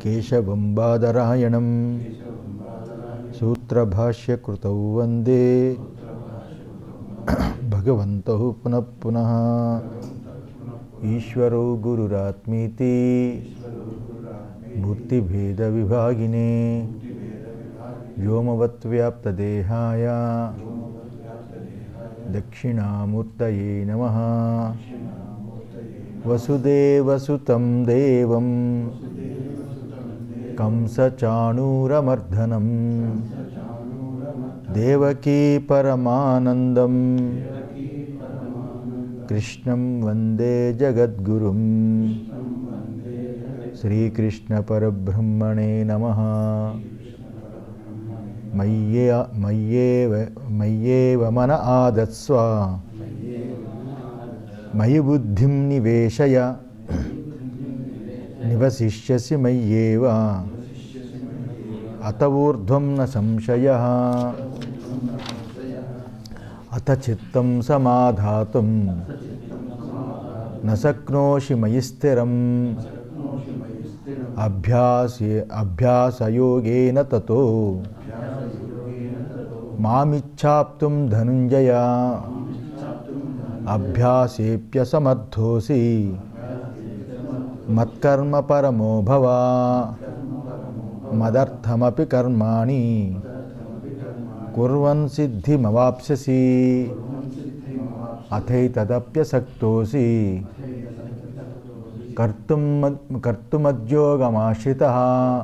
కేశవం బాదరాయణం సూత్రభాష్యకృతౌ వందే భగవంతౌ పునః పునః ఈశ్వరో గురురాత్మీతి మూర్తిభేద విభాగినే వ్యోమవద్వ్యాప్తదేహాయ దక్షిణామూర్తయే నమః వసుదేవసుతం దేవం కంసచాణూరమర్దనం దేవకీ పరమానందం కృష్ణం వందే జగద్గురుం శ్రీకృష్ణ పరబ్రహ్మణే నమః మయ్యేవ మన ఆదత్స్వ మయి బుద్ధిం నివేశయ నివసిష్యసి మయ్యేవ అత ఊర్ధ్వం న సంశయః అత చిత్తం సమాధాతుం న శక్నోషి మయి స్థిరం అభ్యాసయోగేన తతో మామిచ్ఛాప్తుం ధనుంజయ అభ్యాసేప్యసమర్థోసి మత్కర్మ పరమో భవ మదర్థమపి కర్మాణి కుర్వన్ సిద్ధిమవాప్స్యసి అథైతదప్యసక్తోసి కర్తుమద్యోగమాశ్రితః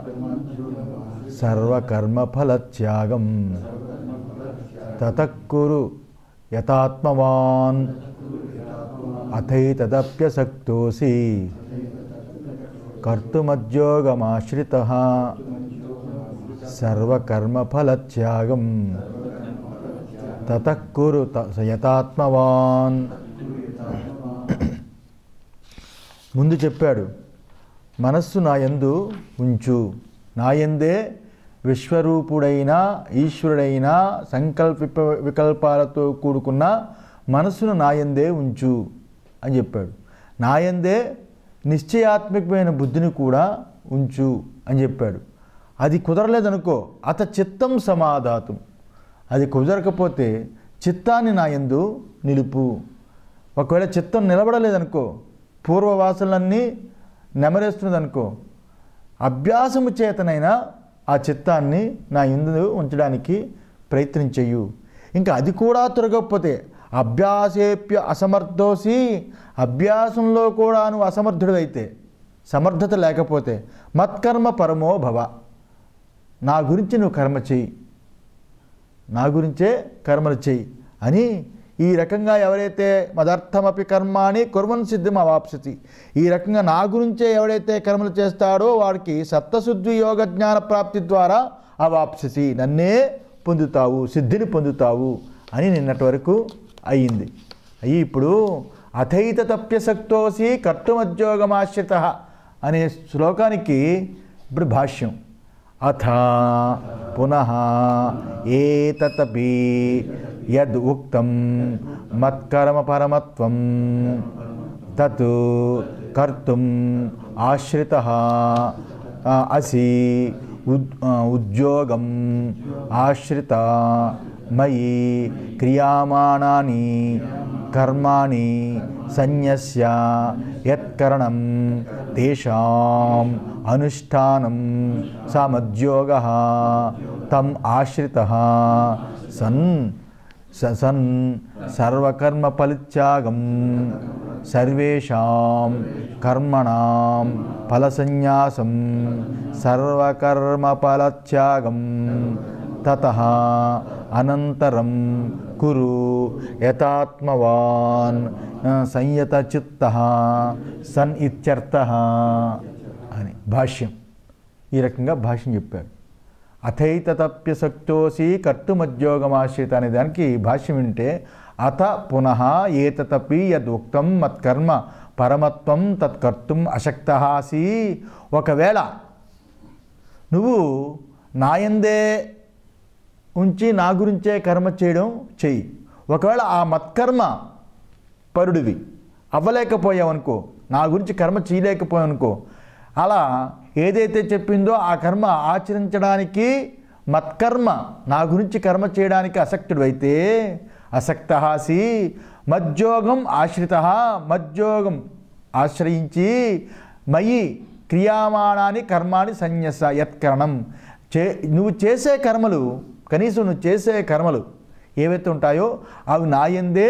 సర్వకర్మఫలత్యాగం తతః కురు యతాత్మవాన్ అథైతదప్యసక్తోసి కర్తుమద్యోగమాశ్రితః సర్వకర్మఫలత్యాగం తతః కురు యతాత్మవాన్. ముందు చెప్పాడు, మనస్సు నాయందు ఉంచు, నాయందే విశ్వరూపుడైన ఈశ్వరుడైన వికల్పాలతో కూడుకున్న మనస్సును నాయందే ఉంచు అని చెప్పాడు. నాయందే నిశ్చయాత్మకమైన బుద్ధిని కూడా ఉంచు అని చెప్పాడు. అది కుదరలేదనుకో అత చిత్తం సమాధాతం, అది కుదరకపోతే చిత్తాన్ని నాయందు నిలుపు. ఒకవేళ చిత్తం నిలబడలేదనుకో, పూర్వవాసనలన్నీ నెమరేస్తున్నదనుకో, అభ్యాసము చేతనైనా ఆ చిత్తాన్ని నా యందు ఉంచడానికి ప్రయత్నం చెయ్యు. ఇంకా అది కూడా తిరగకపోతే అభ్యాసేప్య అసమర్థోసి, అభ్యాసంలో కూడా నువ్వు అసమర్థుడైతే, సమర్థత లేకపోతే మత్కర్మ పరమో భవ, నా గురించి నువ్వు కర్మ చెయ్యి, నా గురించే కర్మలు చెయ్యి అని ఈ రకంగా ఎవరైతే మదర్థమపి కర్మాణి కుర్వన్ సిద్ధిం అవాప్స్యతి, ఈ రకంగా నా గురించే ఎవడైతే కర్మలు చేస్తాడో వాడికి సప్తశుద్ధి యోగ జ్ఞాన ప్రాప్తి ద్వారా అవాప్స్యసి, నన్నే పొందుతావు, సిద్ధిని పొందుతావు అని నిన్నటి వరకు అయ్యింది. అయ్యి ఇప్పుడు అథైత తప్యసక్తోసి కర్తుమద్యోగమాశ్రితః అనే శ్లోకానికి ఇప్పుడు భాష్యం. అథ పునః ఏతతపి యద్ ఉక్తం మత్కర్మ పరమత్వం తత్ కర్తుం ఆశ్రితః అసి ఉద్యోగం ఆశ్రిత మయి క్రియామాణాని కర్మాణి సన్యస్య యత్కరణం తేషాం అనుష్ఠానం సమద్యోగః తం ఆశ్రితః సన్ సర్వకర్మ ఫలత్యాగం సర్వేషాం కర్మణాం ఫలసన్యాసం సర్వకర్మ ఫలత్యాగం తతః అనంతరం కురు యతాత్మవాన్ సంయతచిత్తః సన్ ఇత్యర్థః అని భాష్యం. ఈ రకంగా భాష్యం చెప్పారు. అథైతతప్యసక్తోసి కర్తుమద్యోగమాశ్రిత అనే దానికి భాష్యం వింటే అత పునః ఏతతపి యదుక్తం మత్కర్మ పరమత్వం తత్కర్తుం అశక్తహాసి, ఒకవేళ నువ్వు నాయందే ఉంచి నా గురించే కర్మ చేయడం చెయ్యి, ఒకవేళ ఆ మత్కర్మ పరుడివి అవ్వలేకపోయావనుకో, నా గురించి కర్మ చేయలేకపోయావనుకో, అలా ఏదైతే చెప్పిందో ఆ కర్మ ఆచరించడానికి మత్కర్మ నా గురించి కర్మ చేయడానికి ఆసక్తుడు అయితే అసక్తహాసి మజ్జోగం ఆశ్రిత మజ్జోగం ఆశ్రయించి మయి క్రియామాణాన్ని కర్మాని సన్యస యత్కరణం నువ్వు చేసే కర్మలు కనీసం నువ్వు చేసే కర్మలు ఏవైతే ఉంటాయో అవి నాయందే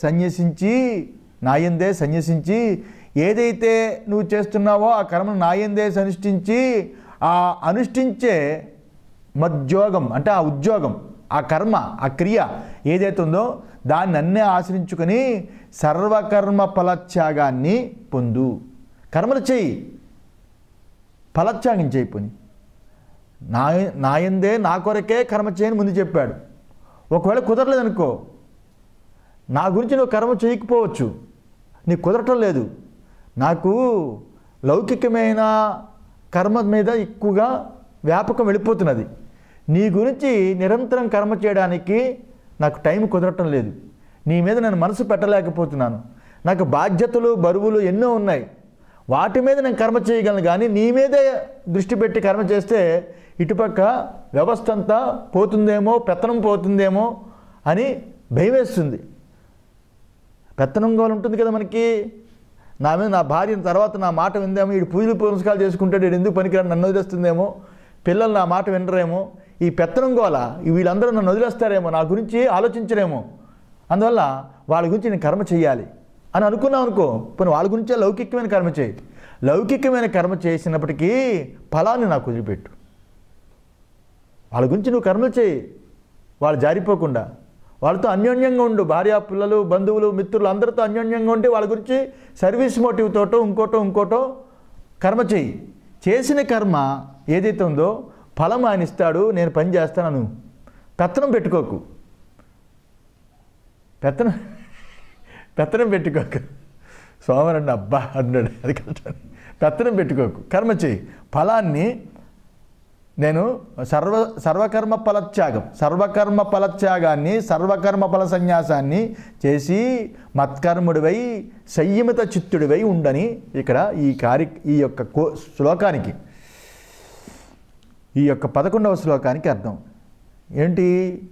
సన్యసించి ఏదైతే నువ్వు చేస్తున్నావో ఆ కర్మను నాయందే అనుష్ఠించి ఆ అనుష్ఠించే మజ్జోగం అంటే ఆ ఉద్యోగం ఆ కర్మ ఆ క్రియ ఏదైతే ఉందో దాన్ని అన్నే ఆశ్రయించుకొని సర్వకర్మ ఫలత్యాగాన్ని పొందు. కర్మలు చేయి, ఫలత్యాగం చేయిపోయి నాయందే నా కొరకే కర్మ చేయని ముందు చెప్పాడు. ఒకవేళ కుదరలేదనుకో, నా గురించి నువ్వు కర్మ చేయకపోవచ్చు, నీకు కుదరటం లేదు, నాకు లౌకికమైన కర్మ మీద ఎక్కువగా వ్యాపకం వెళ్ళిపోతున్నది, నీ గురించి నిరంతరం కర్మ చేయడానికి నాకు టైం కుదరటం లేదు, నీ మీద నేను మనసు పెట్టలేకపోతున్నాను, నాకు బాధ్యతలు బరువులు ఎన్నో ఉన్నాయి, వాటి మీద నేను కర్మ చేయగలను, కానీ నీ మీదే దృష్టి పెట్టి కర్మ చేస్తే ఇటుపక్క వ్యవస్థ అంతా పోతుందేమో, పెత్తనం పోతుందేమో అని భయం వేస్తుంది. పెత్తనం గోలు ఉంటుంది కదా మనకి, నా మీద నా భార్య తర్వాత నా మాట విందేమో, వీడు పూజలు పురస్కారాలు చేసుకుంటాడు, వీడు ఎందుకు పనికిరాడు నన్ను వదిలేస్తుందేమో, పిల్లలు నా మాట వినరేమో, ఈ పెత్తనం గోల వీళ్ళందరూ నన్ను వదిలేస్తారేమో, నా గురించి ఆలోచించరేమో, అందువల్ల వాళ్ళ గురించి నేను కర్మ చేయాలి అని అనుకున్నావు అనుకో, పోనీ వాళ్ళ గురించే లౌకికమైన కర్మ చేయి. లౌకికమైన కర్మ చేసినప్పటికీ ఫలాన్ని నాకు వదిలిపెట్టు. వాళ్ళ గురించి నువ్వు కర్మలు చేయి, వాళ్ళు జారిపోకుండా, వాళ్ళతో అన్యోన్యంగా ఉండు, భార్య పిల్లలు బంధువులు మిత్రులు అందరితో అన్యోన్యంగా ఉండి వాళ్ళ గురించి సర్వీస్ మోటివ్ తోటో ఇంకోటో కర్మ చేయి. చేసిన కర్మ ఏదైతే ఉందో ఫలం ఆయన ఇస్తాడు, నేను పని చేస్తాను. పెత్తనం పెట్టుకోకు, పెత్తనం పెట్టుకోకు. సోమవారం అబ్బా అన్నాడు, అది కరెక్ట్. పెత్తనం పెట్టుకోకు, కర్మ చేయి. ఫలాన్ని నేను సర్వకర్మ ఫలత్యాగాన్ని సర్వకర్మ ఫల సన్యాసాన్ని చేసి మత్కర్ముడివై సంయమిత చిత్తుడివై ఉండని ఇక్కడ ఈ యొక్క శ్లోకానికి, ఈ యొక్క 11వ శ్లోకానికి అర్థం ఏంటి?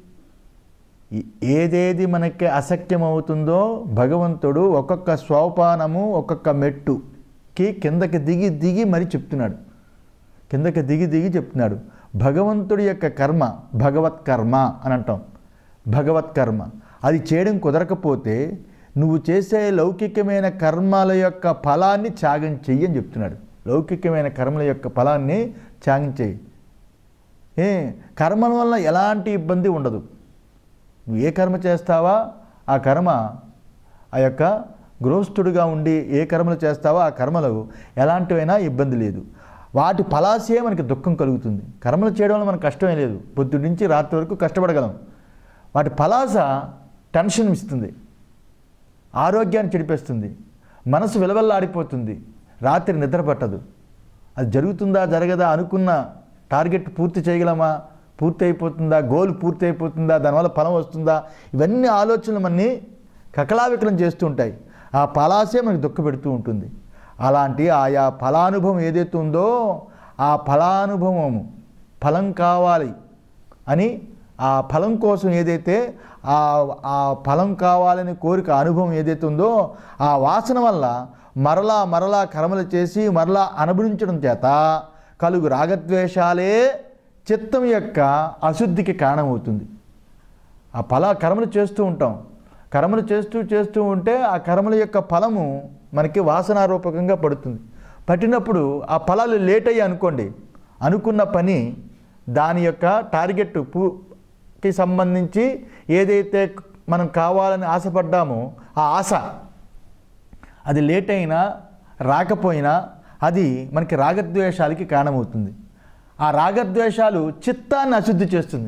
ఏదేది మనకి అసఖ్యమవుతుందో భగవంతుడు ఒక్కొక్క సోపానము ఒక్కొక్క మెట్టుకి కిందకి దిగి మరి చెప్తున్నాడు, కిందకి దిగి చెప్తున్నాడు. భగవంతుడి యొక్క కర్మ భగవత్కర్మ అని అంటాం. భగవత్కర్మ అది చేయడం కుదరకపోతే నువ్వు చేసే లౌకికమైన కర్మల యొక్క ఫలాన్ని త్యాగం చెయ్యి అని చెప్తున్నాడు. లౌకికమైన కర్మల యొక్క ఫలాన్ని త్యాగం చెయ్యి. కర్మల వల్ల ఎలాంటి ఇబ్బంది ఉండదు. నువ్వు ఏ కర్మ చేస్తావా ఆ కర్మ, ఆ యొక్క గృహస్థుడిగా ఉండి ఏ కర్మలు చేస్తావో ఆ కర్మలు ఎలాంటివైనా ఇబ్బంది లేదు. వాటి ఫలాసే మనకి దుఃఖం కలుగుతుంది. కర్మలు చేయడం వల్ల మనకు కష్టమే లేదు, పొద్దున్న నుంచి రాత్రి వరకు కష్టపడగలం. వాటి ఫలాస టెన్షన్ ఇస్తుంది, ఆరోగ్యాన్ని చెడిపేస్తుంది, మనసు విలవల్లాడిపోతుంది, రాత్రి నిద్ర పట్టదు. అది జరుగుతుందా జరగదా, అనుకున్న టార్గెట్ పూర్తి చేయగలమా, పూర్తి అయిపోతుందా, గోల్ పూర్తి అయిపోతుందా, దానివల్ల ఫలం వస్తుందా, ఇవన్నీ ఆలోచనలు మనని కకలావికలం చేస్తూ ఉంటాయి. ఆ ఫలాసే మనకి దుఃఖ పెడుతూ ఉంటుంది. అలాంటి ఆయా ఫలానుభవం ఏదైతే ఉందో ఆ ఫలానుభవము ఫలం కావాలి అని, ఆ ఫలం కోసం ఏదైతే ఆ ఫలం కావాలని కోరిక అనుభవం ఏదైతే ఉందో ఆ వాసన వల్ల మరలా కర్మలు చేసి మరలా అనుభవించడం చేత కలుగు రాగద్వేషాలే చిత్తం యొక్క అశుద్ధికి కారణమవుతుంది. ఆ కర్మలు చేస్తూ ఉంటాం, కర్మలు చేస్తూ ఉంటే ఆ కర్మల యొక్క ఫలము మనకి వాసనారూపకంగా పడుతుంది. పట్టినప్పుడు ఆ ఫలాలు లేట్ అయ్యి అనుకోండి, అనుకున్న పని దాని యొక్క టార్గెట్కి సంబంధించి ఏదైతే మనం కావాలని ఆశపడ్డామో ఆ ఆశ అది లేట్ అయినా రాకపోయినా అది మనకి రాగద్వేషాలకి కారణమవుతుంది. ఆ రాగద్వేషాలు చిత్తాన్ని అశుద్ధి చేస్తుంది.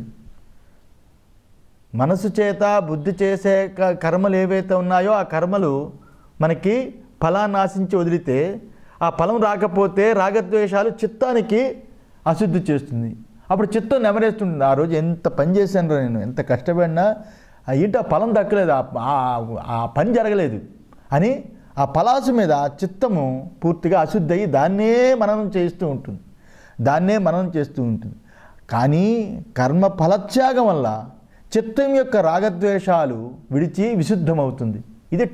మనసు చేత బుద్ధి చేసే కర్మలు ఏవైతే ఉన్నాయో ఆ కర్మలు మనకి ఫలాన్ని ఆశించి వదిలితే ఆ ఫలం రాకపోతే రాగద్వేషాలు చిత్తానికి అశుద్ధి చేస్తుంది. అప్పుడు చిత్తం నెమరేస్తుంటుంది. ఆ రోజు ఎంత పని చేశాను నేను, ఎంత కష్టపడినా ఏంటి ఆ ఫలం దక్కలేదు, ఆ పని జరగలేదు అని ఆ పలాసు మీద చిత్తము పూర్తిగా అశుద్ధి అయ్యి దాన్నే మననం చేస్తూ ఉంటుంది, దాన్నే మననం చేస్తూ ఉంటుంది. కానీ కర్మ ఫలత్యాగం వల్ల చిత్తం యొక్క రాగద్వేషాలు విడిచి విశుద్ధమవుతుంది. ఇది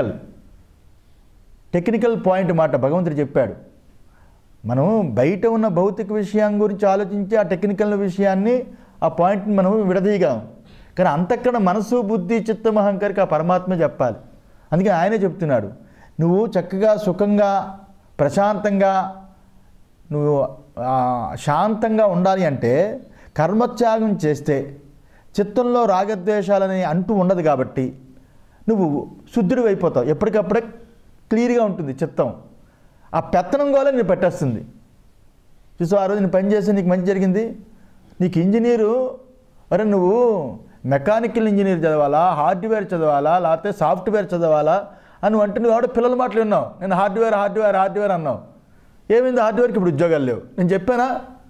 టెక్నికల్ పాయింట్ మాట భగవంతుడు చెప్పాడు. మనం బయట ఉన్న భౌతిక విషయం గురించి ఆలోచించి ఆ టెక్నికల్ విషయాన్ని ఆ పాయింట్ని మనం విడదీయగాం. కానీ అంతక్కడ మనసు బుద్ధి చిత్తం అహంకారికి ఆ పరమాత్మ చెప్పాలి. అందుకే ఆయనే చెప్తున్నాడు, నువ్వు చక్కగా సుఖంగా ప్రశాంతంగా నువ్వు శాంతంగా ఉండాలి అంటే కర్మత్యాగం చేస్తే చిత్తంలో రాగద్వేషాలని అంటూ ఉండదు కాబట్టి నువ్వు శుద్ధుడు అయిపోతావు. ఎప్పటికప్పుడే క్లియర్గా ఉంటుంది చిత్తం. ఆ పెత్తనం గోలే నేను పెట్టేస్తుంది. చూసు ఆ రోజు నేను పని చేసి నీకు మంచి జరిగింది, నీకు ఇంజనీరు అరే నువ్వు మెకానికల్ ఇంజనీర్ చదవాలా, హార్డ్వేర్ చదవాలా, లేకపోతే సాఫ్ట్వేర్ చదవాలా అని అంటే నువ్వు ఆవిడ పిల్లల మాటలు విన్నావు. నేను హార్డ్వేర్ అన్నావు. ఏమైంది హార్డ్వేర్కి ఇప్పుడు ఉద్యోగాలు లేవు, నేను చెప్పానా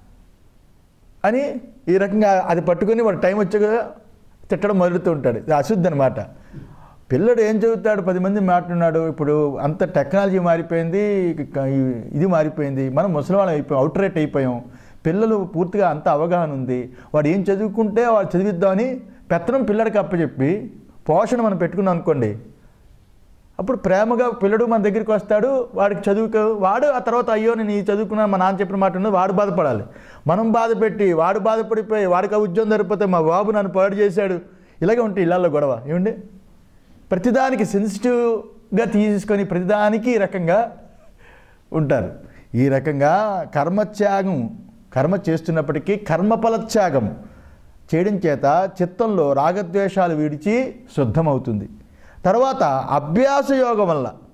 అని ఈ రకంగా అది పట్టుకొని వాడు టైం వచ్చాక తిట్టడం మొదలుతూ ఉంటాడు. ఇది అశుద్ధి అనమాట. పిల్లడు ఏం చదువుతాడు, 10 మంది మాట్లాడినాడు. ఇప్పుడు అంత టెక్నాలజీ మారిపోయింది, ఇది మారిపోయింది, మనం ముసలివాళ్ళం అయిపోయాం, అవుట్రేట్ అయిపోయాం. పిల్లలు పూర్తిగా అంత అవగాహన ఉంది. వాడు ఏం చదువుకుంటే వాడు చదివిద్దామని పెత్తనం పిల్లడికి అప్పచెప్పి పోషణ మనం పెట్టుకున్నాం అనుకోండి, అప్పుడు ప్రేమగా పిల్లడు మన దగ్గరికి వస్తాడు. వాడికి వాడు ఆ తర్వాత అయ్యో నేను ఈ చదువుకున్నాను మా నాన్న చెప్పిన మాట ఉన్నది వాడు బాధపడాలి. మనం బాధపెట్టి వాడు బాధపడిపోయి వాడికి ఆ ఉద్యోగం సరిపోతే మా బాబు నన్ను పాడు చేశాడు, ఇలాగే ఉంటే ఇళ్ళల్లో గొడవ ఏమండి. ప్రతిదానికి సెన్సిటివ్గా తీసుకొని ప్రతిదానికి ఈ రకంగా ఉంటారు. ఈ రకంగా కర్మ చేస్తున్నప్పటికీ కర్మఫలత్యాగం చేయడం చేత చిత్తంలో రాగద్వేషాలు విడిచి శుద్ధమవుతుంది. తర్వాత అభ్యాస యోగం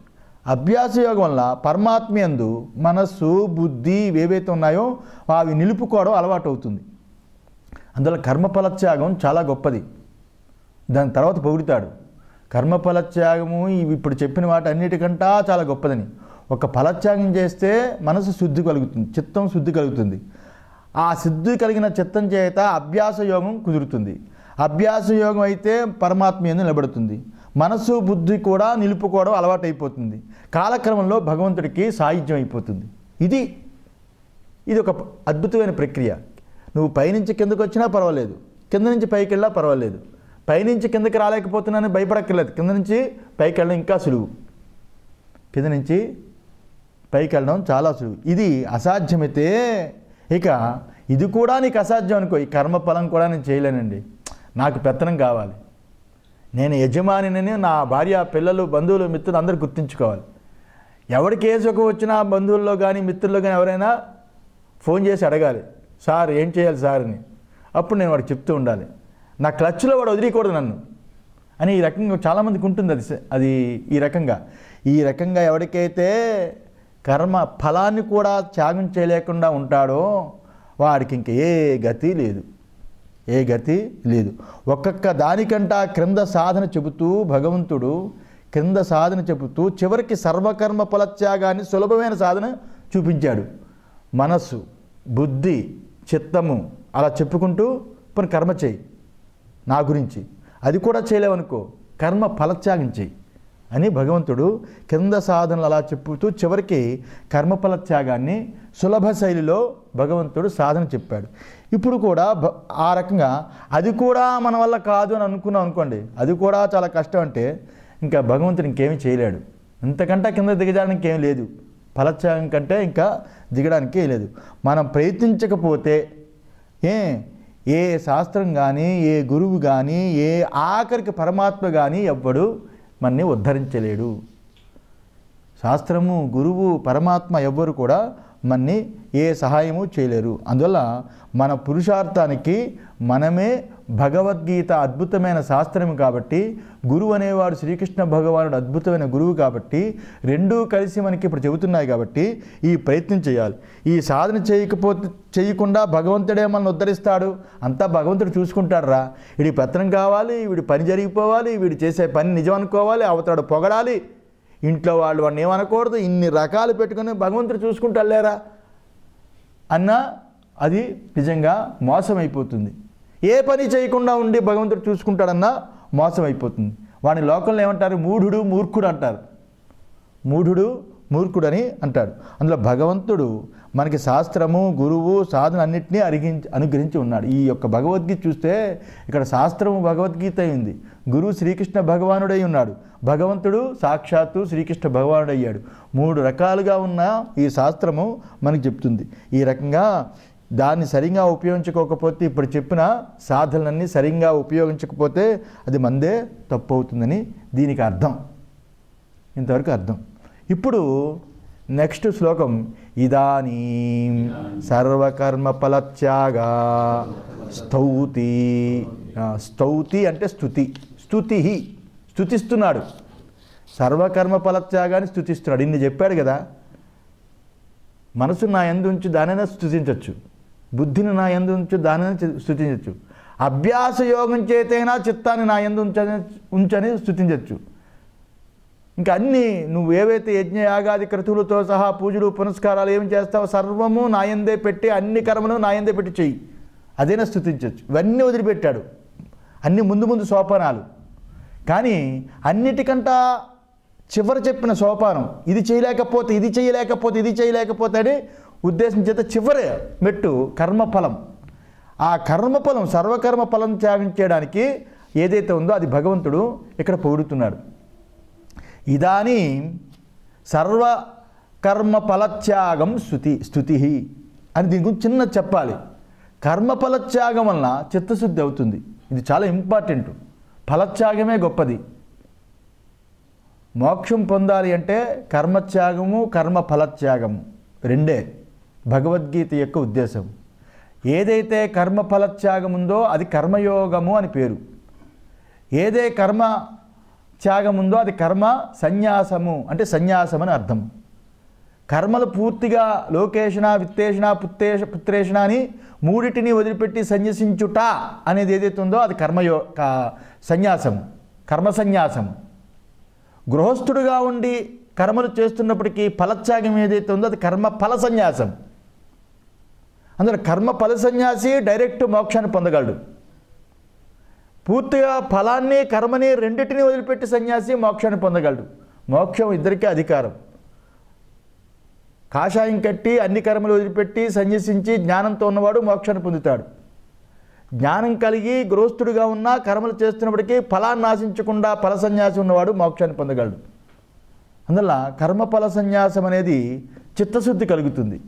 వల్ల పరమాత్మయందు మనస్సు బుద్ధి ఏవైతే ఉన్నాయో అవి నిలుపుకోవడం అలవాటు అవుతుంది. అందువల్ల కర్మఫలత్యాగం చాలా గొప్పది. దాని తర్వాత పొగుడుతాడు. కర్మఫలత్యాగము ఇప్పుడు చెప్పిన వాటి అన్నిటికంటా చాలా గొప్పదని. ఒక ఫలత్యాగం చేస్తే మనసు శుద్ధి కలుగుతుంది, చిత్తం శుద్ధి కలుగుతుంది. ఆ శుద్ధి కలిగిన చిత్తం చేత అభ్యాస యోగం కుదురుతుంది. అభ్యాస యోగం అయితే పరమాత్మ యందు నిలబడుతుంది. మనసు బుద్ధి కూడా నిలుపుకోవడం అలవాటు అయిపోతుంది. కాలక్రమంలో భగవంతుడికి సాయుధ్యం అయిపోతుంది. ఇది ఒక అద్భుతమైన ప్రక్రియ. నువ్వు పైనుంచి కిందకు వచ్చినా పర్వాలేదు, కింద నుంచి పైకి వెళ్ళినా పర్వాలేదు. పైనుంచి కిందకి రాలేకపోతున్నానని భయపడక్కర్లేదు. కింద నుంచి పైకి వెళ్ళడం ఇంకా సులువు. కింద నుంచి పైకి వెళ్ళడం చాలా సులువు. ఇది అసాధ్యమైతే ఇక ఇది కూడా నీకు అసాధ్యం అనుకో, ఈ కర్మఫలం కూడా నేను చేయలేనండి, నాకు పెత్తనం కావాలి, నేను యజమానిని, నా భార్య పిల్లలు బంధువులు మిత్రులు అందరూ గుర్తుంచుకోవాలి. ఎవరికి ఏ సుఖం వచ్చినా బంధువుల్లో కానీ మిత్రుల్లో కానీ ఎవరైనా ఫోన్ చేసి అడగాలి, సార్ ఏం చేయాలి సార్ అని. అప్పుడు నేను వాడికి చెప్తూ ఉండాలి, నా క్లచ్లో వాడు వదిలేయకూడదు నన్ను అని. ఈ రకంగా చాలామందికి ఉంటుంది అది ఈ రకంగా ఎవరికైతే కర్మ ఫలాన్ని కూడా త్యాగం చేయలేకుండా ఉంటాడో వాడికి ఇంక ఏ గతి లేదు. ఒక్కొక్క దానికంటా క్రింద సాధన చెబుతూ భగవంతుడు చివరికి సర్వకర్మ ఫలత్యాగాన్ని సులభమైన సాధన చూపించాడు. మనస్సు బుద్ధి చిత్తము అలా చెప్పుకుంటూ ఇప్పుడు కర్మ చేయి, నా గురించి అది కూడా చేయలేవనుకో కర్మ ఫలత్యాగం చేయి అని భగవంతుడు కింద సాధనలు అలా చెప్పుతూ చివరికి కర్మఫలత్యాగాన్ని సులభ శైలిలో భగవంతుడు సాధన చెప్పాడు. ఇప్పుడు కూడా ఆ రకంగా అది కూడా మన వల్ల కాదు అని అనుకున్నాం అనుకోండి, అది కూడా చాలా కష్టం అంటే ఇంకా భగవంతుడు ఇంకేమీ చేయలేడు. ఇంతకంటే కింద దిగజాడానికి ఏం లేదు, ఫలత్యాగం కంటే ఇంకా దిగడానికి లేదు. మనం ప్రయత్నించకపోతే ఏ శాస్త్రం కానీ ఏ గురువు కానీ ఏ ఆఖరికి పరమాత్మ కానీ ఎవ్వడు మనని ఉద్ధరించలేడు. శాస్త్రము గురువు పరమాత్మ ఎవ్వరు కూడా మనని ఏ సహాయము చేయలేరు. అందువల్ల మన పురుషార్థానికి మనమే భగవద్గీత అద్భుతమైన శాస్త్రము కాబట్టి, గురువు అనేవాడు శ్రీకృష్ణ భగవానుడు అద్భుతమైన గురువు కాబట్టి, రెండూ కలిసి మనకి ఇప్పుడు చెబుతున్నాయి కాబట్టి ఈ ప్రయత్నం చేయాలి. ఈ సాధన చేయకుండా భగవంతుడే మనల్ని ఉద్ధరిస్తాడు, అంతా భగవంతుడు చూసుకుంటాడు రా. వీడి పత్రం కావాలి, వీడి పని జరిగిపోవాలి, వీడు చేసే పని నిజం అనుకోవాలి, అవతడు పొగడాలి, ఇంట్లో వాళ్ళు వాడిని ఏమనకూడదు, ఇన్ని రకాలు పెట్టుకుని భగవంతుడు చూసుకుంటాడు లేరా అన్నా అది నిజంగా మోసం అయిపోతుంది. ఏ పని చేయకుండా ఉండి భగవంతుడు చూసుకుంటాడన్నా మోసం అయిపోతుంది. వాడిని లోకంలో ఏమంటారు, మూఢుడు మూర్ఖుడు అంటారు. మూఢుడు మూర్ఖుడని అంటాడు. అందులో భగవంతుడు మనకి శాస్త్రము, గురువు, సాధన అన్నింటినీ అనుగ్రహించి ఉన్నాడు. ఈ యొక్క భగవద్గీత చూస్తే ఇక్కడ శాస్త్రము భగవద్గీత అయింది, గురువు శ్రీకృష్ణ భగవానుడై ఉన్నాడు, భగవంతుడు సాక్షాత్తు శ్రీకృష్ణ భగవానుడయ్యాడు. 3 రకాలుగా ఉన్న ఈ శాస్త్రము మనకి చెప్తుంది. ఈ రకంగా దాన్ని సరిగ్గా ఉపయోగించుకోకపోతే, ఇప్పుడు చెప్పిన సాధనలన్నీ సరిగ్గా ఉపయోగించకపోతే అది మందే తప్పు అవుతుందని దీనికి అర్థం. ఇంతవరకు అర్థం. ఇప్పుడు నెక్స్ట్ శ్లోకం, ఇదానీం సర్వకర్మ ఫలత్యాగా స్తౌతి. స్తౌతి అంటే స్తుతి, స్తుతి, స్తుతిస్తున్నాడు. సర్వకర్మ ఫలత్యాగాన్ని స్తుతిస్తున్నాడు. ఇన్ని చెప్పాడు కదా. మనసు నా యందు ఉంచి దానైనా స్తుతించవచ్చు, బుద్ధిని నా యందు ఉంచి దానైనా స్తుతించవచ్చు, అభ్యాస యోగం చేతైనా చిత్తాన్ని నా యందు ఉంచని స్తుతించవచ్చు. ఇంకా అన్నీ నువ్వు ఏవైతే యజ్ఞయాగాది క్రతువులతో సహా పూజలు పునస్కారాలు ఏమి చేస్తావో సర్వము నాయందే పెట్టి, అన్ని కర్మలు నాయందే పెట్టి చెయ్యి, అదైనా స్తుతించవచ్చు. ఇవన్నీ వదిలిపెట్టాడు. అన్ని ముందు సోపానాలు. కానీ అన్నిటికంటా చివరి చెప్పిన సోపానం ఇది చేయలేకపోతే ఇది చేయలేకపోతే ఇది చేయలేకపోతే అని ఉద్దేశం చేత చివరి మెట్టు కర్మఫలం. ఆ కర్మఫలం, సర్వకర్మ ఫలం త్యాగం చేయడానికి ఏదైతే ఉందో అది భగవంతుడు ఇక్కడ పొగుడుతున్నాడు. ఇదానీ సర్వకర్మ ఫలత్యాగం స్తుతి అని దీని గురించి చిన్న చెప్పాలి. కర్మఫలత్యాగం వలన చిత్తశుద్ధి అవుతుంది. ఇది చాలా ఇంపార్టెంట్. ఫలత్యాగమే గొప్పది. మోక్షం పొందాలి అంటే కర్మత్యాగము, కర్మఫలత్యాగము రెండే భగవద్గీత యొక్క ఉద్దేశం. ఏదైతే కర్మఫలత్యాగం ఉందో అది కర్మయోగము అని పేరు. ఏదే కర్మ త్యాగం ఉందో అది కర్మ సన్యాసము, అంటే సన్యాసం అని అర్థం. కర్మలు పూర్తిగా లోకేషణ, విత్తేషణ, పుత్రేషణ అని మూడిటిని వదిలిపెట్టి సన్యసించుట అనేది ఏదైతే ఉందో అది సన్యాసము, కర్మ సన్యాసము. గృహస్థుడుగా ఉండి కర్మలు చేస్తున్నప్పటికీ ఫలత్యాగం ఏదైతే ఉందో అది కర్మ ఫల సన్యాసం. అందులో కర్మ ఫల సన్యాసి డైరెక్ట్ మోక్షాన్ని పొందగలడు. పూర్తిగా ఫలాన్ని, కర్మని రెండింటిని వదిలిపెట్టి సన్యాసి మోక్షాన్ని పొందగలడు. మోక్షం ఇద్దరికీ అధికారం. కాషాయం కట్టి అన్ని కర్మలు వదిలిపెట్టి సన్యసించి జ్ఞానంతో ఉన్నవాడు మోక్షాన్ని పొందుతాడు. జ్ఞానం కలిగి గృహస్థుడిగా ఉన్న కర్మలు చేస్తున్నప్పటికీ ఫలాన్ని ఆశించకుండా ఫల సన్యాసి ఉన్నవాడు మోక్షాన్ని పొందగలడు. అందువల్ల కర్మఫల సన్యాసం అనేది చిత్తశుద్ధి కలుగుతుంది.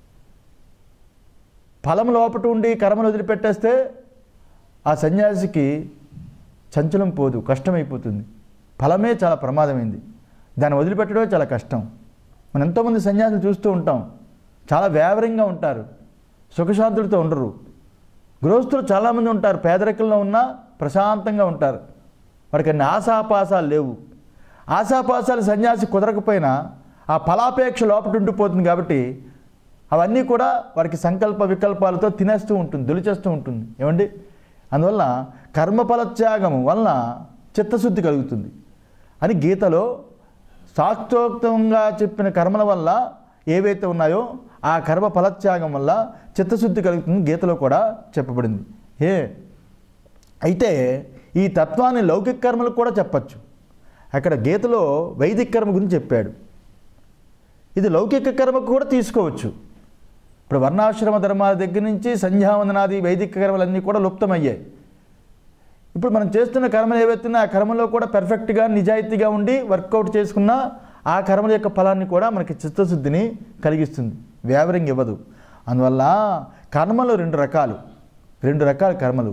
ఫలం లోపట ఉండి కర్మలు వదిలిపెట్టేస్తే ఆ సన్యాసికి చంచలం పోదు, కష్టమైపోతుంది. ఫలమే చాలా ప్రమాదమైంది, దాన్ని వదిలిపెట్టడమే చాలా కష్టం. మనం ఎంతోమంది సన్యాసులు చూస్తూ ఉంటాం, చాలా వేవరంగా ఉంటారు, సుఖశాంతులతో ఉండరు. గృహస్థులు చాలామంది ఉంటారు, పేదరికంలో ఉన్నా ప్రశాంతంగా ఉంటారు. వాడికి అన్ని ఆశాపాసాలు లేవు. ఆశాపాసాలు సన్యాసి కుదరకపోయినా ఆ ఫలాపేక్ష లోపట ఉండిపోతుంది కాబట్టి అవన్నీ కూడా వారికి సంకల్ప వికల్పాలతో తినేస్తూ ఉంటుంది, దొలిచేస్తూ ఉంటుంది. ఏమండి? అందువల్ల కర్మఫలత్యాగము వలన చిత్తశుద్ధి కలుగుతుంది అని గీతలో శాస్త్రోక్తంగా చెప్పిన కర్మల వల్ల ఏవైతే ఉన్నాయో ఆ కర్మ ఫలత్యాగం వల్ల చిత్తశుద్ధి కలుగుతుంది గీతలో కూడా చెప్పబడింది. అయితే ఈ తత్వాన్ని లౌకిక కర్మలు కూడా చెప్పచ్చు. అక్కడ గీతలో వైదిక కర్మ గురించి చెప్పాడు. ఇది లౌకిక కర్మకు కూడా తీసుకోవచ్చు. ఇప్పుడు వర్ణాశ్రమ ధర్మాల దగ్గర నుంచి సంధ్యావందనాది వైదిక కర్మలన్నీ కూడా లుప్తమయ్యాయి. ఇప్పుడు మనం చేస్తున్న కర్మలు ఏవైతున్నా ఆ కర్మలో కూడా పెర్ఫెక్ట్గా నిజాయితీగా ఉండి వర్కౌట్ చేసుకున్న ఆ కర్మల యొక్క ఫలాన్ని కూడా మనకి చిత్తశుద్ధిని కలిగిస్తుంది, వేవరింగ్ ఇవ్వదు. అందువల్ల కర్మలు రెండు రకాల కర్మలు.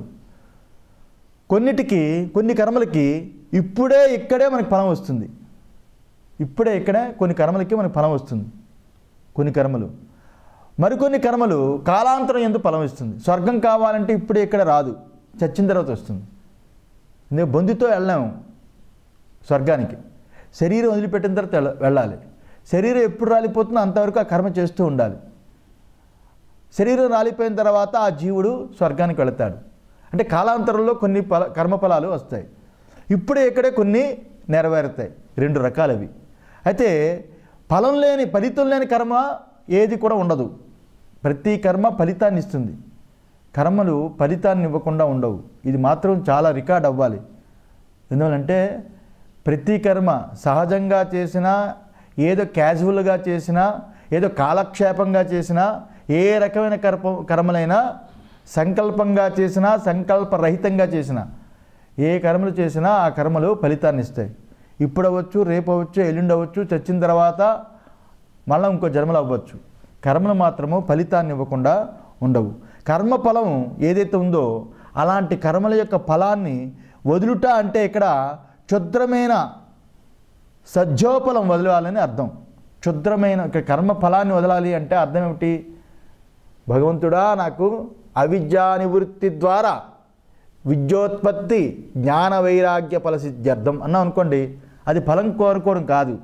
కొన్ని కర్మలకి ఇక్కడే మనకి ఫలం వస్తుంది. ఇక్కడే కొన్ని కర్మలకి మనకి ఫలం వస్తుంది. కొన్ని కర్మలు, మరికొన్ని కర్మలు కాలాంతరం ఎందుకు ఫలం ఇస్తుంది. స్వర్గం కావాలంటే ఇప్పుడే ఇక్కడ రాదు, చచ్చిన తర్వాత వస్తుంది. ఎందుకంటే బొందితో వెళ్ళాము స్వర్గానికి, శరీరం వదిలిపెట్టిన తర్వాత వెళ్ళాలి. శరీరం ఎప్పుడు రాలిపోతుందో అంతవరకు ఆ కర్మ చేస్తూ ఉండాలి. శరీరం రాలిపోయిన తర్వాత ఆ జీవుడు స్వర్గానికి వెళతాడు. అంటే కాలాంతరంలో కొన్ని కర్మఫలాలు వస్తాయి, ఇక్కడే కొన్ని నెరవేరుతాయి. రెండు రకాలవి. అయితే ఫలితం లేని కర్మ ఏది కూడా ఉండదు. ప్రతి కర్మ ఫలితాన్ని ఇస్తుంది, కర్మలు ఫలితాన్ని ఇవ్వకుండా ఉండవు. ఇది మాత్రం చాలా రికార్డ్ అవ్వాలి. ఎందువల్లంటే ప్రతి కర్మ సహజంగా చేసినా ఏదో క్యాజువల్గా చేసినా, ఏదో కాలక్షేపంగా చేసినా, ఏ రకమైన కర్మలైనా సంకల్పంగా చేసినా, సంకల్పరహితంగా చేసినా, ఏ కర్మలు చేసినా ఆ కర్మలు ఫలితాన్ని ఇస్తాయి. ఇప్పుడు అవ్వచ్చు, రేపు అవ్వచ్చు, ఎల్లుండి అవ్వచ్చు, చచ్చిన తర్వాత మళ్ళీ ఇంకో జన్మలు అవ్వచ్చు. కర్మలు మాత్రము ఫలితాన్ని ఇవ్వకుండా ఉండవు. కర్మఫలం ఏదైతే ఉందో అలాంటి కర్మల యొక్క ఫలాన్ని వదులుట అంటే ఇక్కడ క్షుద్రమైన సజ్జోఫలం వదలాలని అర్థం. క్షుద్రమైన కర్మ ఫలాన్ని వదలాలి అంటే అర్థం ఏమిటి? భగవంతుడా నాకు అవిద్యా నివృత్తి ద్వారా విద్యోత్పత్తి జ్ఞాన వైరాగ్య ఫలసిద్ధ్యర్థం అన్నాం అనుకోండి, అది ఫలం కోరుకోవడం కాదు.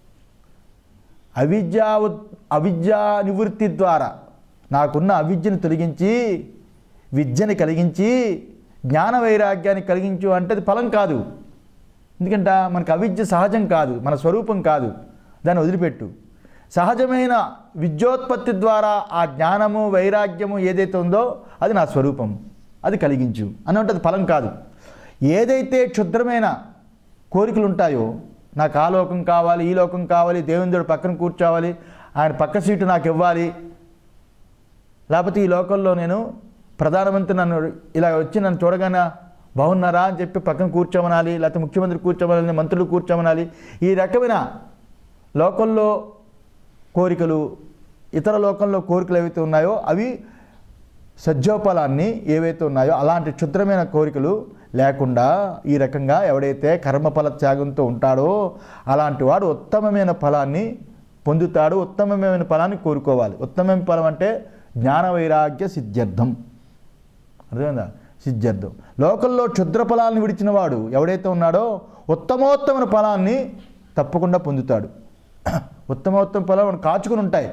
అవిద్యా నివృత్తి ద్వారా నాకున్న అవిద్యను తొలగించి విద్యని కలిగించి జ్ఞాన వైరాగ్యాన్ని కలిగించు అంటే అది ఫలం కాదు. ఎందుకంటే మనకు అవిద్య సహజం కాదు, మన స్వరూపం కాదు, దాన్ని వదిలిపెట్టు. సహజమైన విద్యోత్పత్తి ద్వారా ఆ జ్ఞానము వైరాగ్యము ఏదైతే ఉందో అది నా స్వరూపం, అది కలిగించు అని అంటే అది ఫలం కాదు. ఏదైతే క్షుద్రమైన కోరికలు ఉంటాయో, నాకు ఆ లోకం కావాలి, ఈ లోకం కావాలి, దేవుందుడు పక్కన కూర్చోవాలి, ఆయన పక్క సీటు నాకు ఇవ్వాలి, లేకపోతే ఈ లోకంలో నేను ప్రధానమంత్రి నన్ను ఇలా వచ్చి నన్ను చూడగానే బాగున్నారా అని చెప్పి పక్కన కూర్చోమనాలి, లేకపోతే ముఖ్యమంత్రి కూర్చోమనాలి, మంత్రులు కూర్చోమనాలి, ఈ రకమైన లోకంలో కోరికలు, ఇతర లోకంలో కోరికలు ఏవైతే ఉన్నాయో అవి సజ్జోఫలాన్ని ఏవైతే ఉన్నాయో అలాంటి క్షుద్రమైన కోరికలు లేకుండా ఈ రకంగా ఎవడైతే కర్మఫల త్యాగంతో ఉంటాడో అలాంటి వాడు ఉత్తమమైన ఫలాన్ని పొందుతాడు. ఉత్తమమైన ఫలాన్ని కోరుకోవాలి. ఉత్తమమైన ఫలం అంటే జ్ఞాన వైరాగ్య సిద్ధ్యర్థం. అర్థమైందా? సిద్ధ్యర్థం. లోకంలో క్షుద్ర ఫలాన్ని విడిచిన వాడు ఎవడైతే ఉన్నాడో ఉత్తమోత్తమైన ఫలాన్ని తప్పకుండా పొందుతాడు. ఉత్తమోత్తమ ఫలాలు మనం కాచుకుని ఉంటాయి,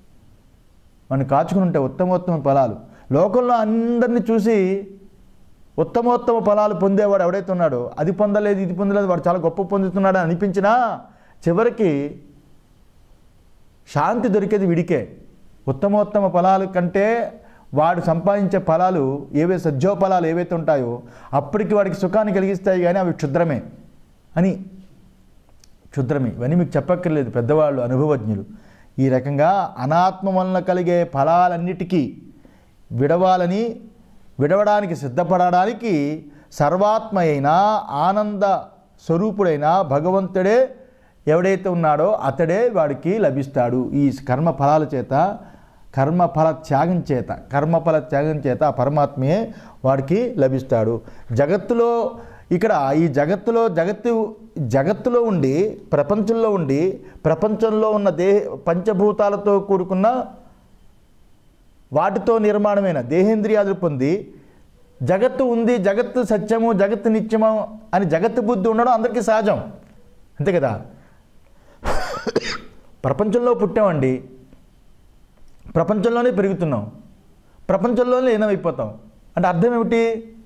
ఉత్తమోత్తమ ఫలాలు. లోకంలో అందరినీ చూసి ఉత్తమోత్తమ ఫలాలు పొందేవాడు ఎవడైతే ఉన్నాడో అది పొందలేదు, ఇది పొందలేదు, వాడు చాలా గొప్ప పొందుతున్నాడు అని అనిపించినా చివరికి శాంతి దొరికేది విడికే. ఉత్తమోత్తమ ఫలాలు కంటే వాడు సంపాదించే ఫలాలు సజ్జో ఫలాలు ఏవైతే ఉంటాయో అప్పటికి వాడికి సుఖాన్ని కలిగిస్తాయి, కానీ అవి క్షుద్రమే. ఇవన్నీ మీకు చెప్పక్కర్లేదు, పెద్దవాళ్ళు, అనుభవజ్ఞులు. ఈ రకంగా అనాత్మ వలన కలిగే ఫలాలన్నిటికీ విడవడానికి సిద్ధపడడానికి సర్వాత్మ అయినా ఆనంద స్వరూపుడైన భగవంతుడే ఎవడైతే ఉన్నాడో అతడే వాడికి లభిస్తాడు. ఈ కర్మఫల త్యాగం చేత ఆ పరమాత్మే వాడికి లభిస్తాడు. జగత్తులో ఇక్కడ ఈ జగత్తులో ఉండి ప్రపంచంలో ఉన్న పంచభూతాలతో కూడుకున్న వాటితో నిర్మాణమైన దేహేంద్రియాలు పొంది జగత్తు ఉంది, జగత్తు సత్యము, జగత్తు నిత్యము అని జగత్తు బుద్ధి ఉండడం అందరికీ సహజం, అంతే కదా. ప్రపంచంలో పుట్టామండి, ప్రపంచంలోనే పెరుగుతున్నాం, ప్రపంచంలోనే లీనమైపోతాం అంటే అర్థం ఏమిటి?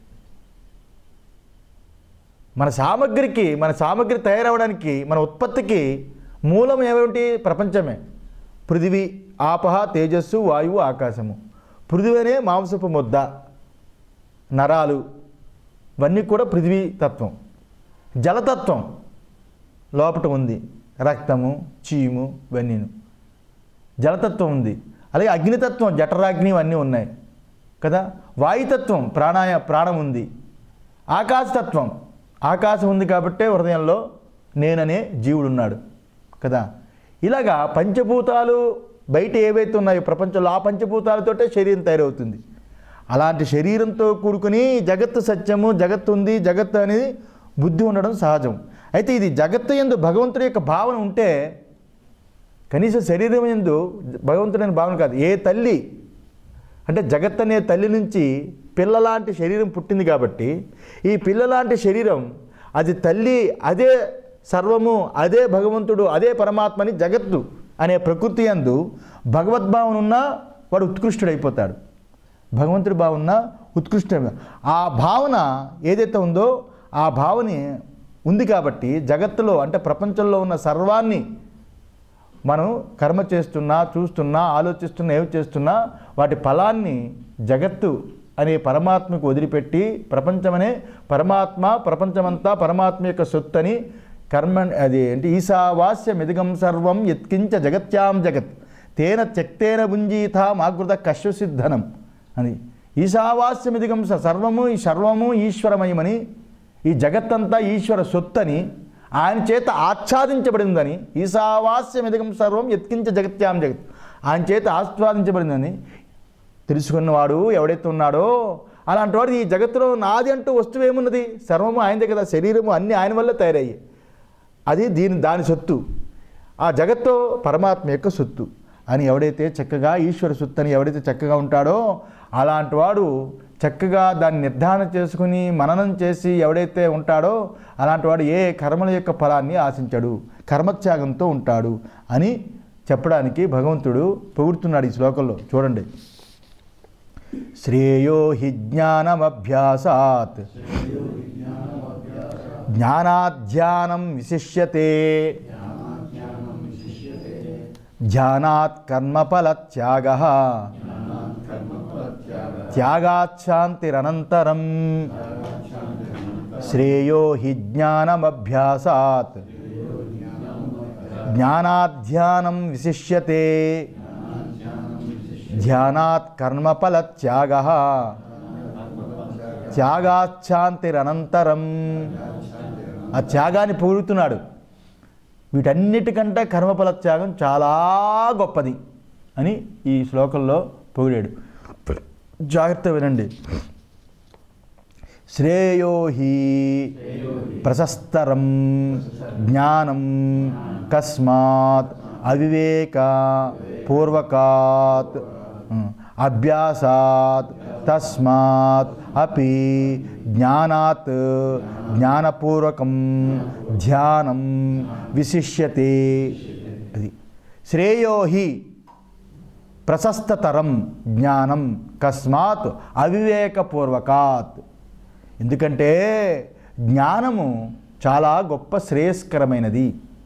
మన సామగ్రి తయారవడానికి, మన ఉత్పత్తికి మూలం ఏమిటి? ప్రపంచమే. పృథివీ, ఆపహ, తేజస్సు, వాయువు, ఆకాశము. పృథివీనే మాంసపు ముద్ద, నరాలు, ఇవన్నీ కూడా పృథివీ తత్వం. జలతత్వం లోపట ఉంది, రక్తము, చీము, ఇవన్నీ జలతత్వం ఉంది. అలాగే అగ్నితత్వం, జఠరాగ్ని, ఇవన్నీ ఉన్నాయి కదా. వాయుతత్వం, ప్రాణం ఉంది. ఆకాశతత్వం, ఆకాశం ఉంది కాబట్టే హృదయంలో నేననే జీవుడు ఉన్నాడు కదా. ఇలాగా పంచభూతాలు బయట ఏవైతే ఉన్నాయో ప్రపంచంలో ఆ పంచభూతాలతోటే శరీరం తయారవుతుంది. అలాంటి శరీరంతో కూడుకుని జగత్తు సత్యము, జగత్తు ఉంది, జగత్తు అనేది బుద్ధి ఉండడం సహజం. అయితే ఇది జగత్తు యందు భగవంతుడి యొక్క భావన ఉంటే, కనీసం శరీరం యందు భగవంతుడైన భావన కాదు, ఏ తల్లి అంటే జగత్ అనే తల్లి నుంచి పిల్లలాంటి శరీరం పుట్టింది కాబట్టి ఈ పిల్లలాంటి శరీరం అది తల్లి, అదే సర్వము, అదే భగవంతుడు, అదే పరమాత్మని జగత్తు అనే ప్రకృతి యందు భగవద్భావన ఉన్న వాడు ఉత్కృష్టుడైపోతాడు. భగవంతుడి భావన ఉత్కృష్ట ఆ భావన ఏదైతే ఉందో ఆ భావన ఉంది కాబట్టి జగత్తులో అంటే ప్రపంచంలో ఉన్న సర్వాన్ని మనం కర్మ చేస్తున్నా, చూస్తున్నా, ఆలోచిస్తున్నా, ఏమి చేస్తున్నా వాటి ఫలాన్ని జగత్తు అనే పరమాత్మకు వదిలిపెట్టి ప్రపంచమనే పరమాత్మ, ప్రపంచమంతా పరమాత్మ యొక్క సొత్తని కర్మ అది ఏంటి ఈశావాస్యమిదిగం సర్వం యత్కించ జగత్యాం జగత్ తేన త్యక్తేన భుంజీత మాకృత కశ్వసిద్ధనం అని. ఈశావాస్యమిదిగం సర్వము ఈ సర్వము ఈశ్వరమయమని, ఈ జగత్తంతా ఈశ్వర సొత్తని, ఆయన చేత ఆచ్ఛాదించబడిందని, ఈశావాస్యమిదిగం సర్వం యత్కించ జగత్యాం జగత్ ఆయన చేత ఆస్వాదించబడిందని తెలుసుకున్నవాడు ఎవడైతే ఉన్నాడో అలాంటి వాడు ఈ జగత్తులో నాది అంటూ వస్తువు ఏమున్నది? సర్వము ఆయనదే కదా, శరీరము అన్నీ ఆయన వల్ల తయారయ్యాయి. అది దాని సొత్తు. ఆ జగత్తు పరమాత్మ యొక్క సొత్తు అని ఎవడైతే చక్కగా ఈశ్వర సొత్తు అని ఎవడైతే చక్కగా ఉంటాడో అలాంటి వాడు చక్కగా దాన్ని నిర్ధారణ చేసుకుని మననం చేసి ఎవడైతే ఉంటాడో అలాంటి వాడు ఏ కర్మల యొక్క ఫలాన్ని ఆశించడు, కర్మత్యాగంతో ఉంటాడు అని చెప్పడానికి భగవంతుడు పొగుడుతున్నాడు ఈ శ్లోకంలో. చూడండి, శ్రేయో హి జ్ఞానమభ్యాసాత్ జ్ఞానాధ్యానం విశిష్యతే ధ్యానాత్ కర్మఫలత్యాగః త్యాగాచ్ఛాంతిరనంతరం. శ్రేయో హి జ్ఞానమభ్యాసాత్ జ్ఞానాధ్యానం విశిష్యతే ధ్యానాత్ కర్మఫలత్యాగః త్యాగాచ్ఛాంతిరనంతరం. ఆ త్యాగాన్ని పొగుడుతున్నాడు. వీటన్నిటికంటే కర్మఫల త్యాగం చాలా గొప్పది అని ఈ శ్లోకంలో పొగిడాడు. జాగ్రత్త వినండి. శ్రేయో హి ప్రశస్తరం జ్ఞానం కస్మాత్ అవివేక పూర్వకాత్ అభ్యాసాత్ తస్మాత్ అపి జ్ఞానాత్ జ్ఞానపూర్వకం ధ్యానం విశిష్యతే. అది శ్రేయో హి ప్రశస్తతరం జ్ఞానం కస్మాత్ అవివేకపూర్వకాత్. ఎందుకంటే జ్ఞానము చాలా గొప్ప శ్రేయస్కరమైనది,